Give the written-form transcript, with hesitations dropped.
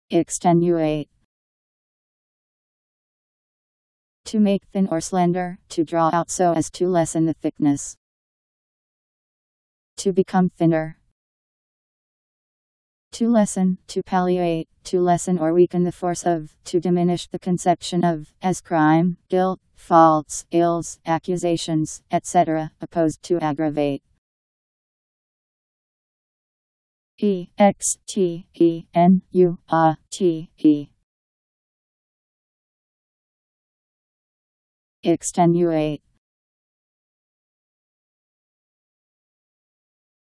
Extenuate. To make thin or slender, to draw out so as to lessen the thickness. To become thinner. To lessen, to palliate, to lessen or weaken the force of, to diminish the conception of, as crime, guilt, faults, ills, accusations, etc., opposed to aggravate. Extenuate. Extenuate.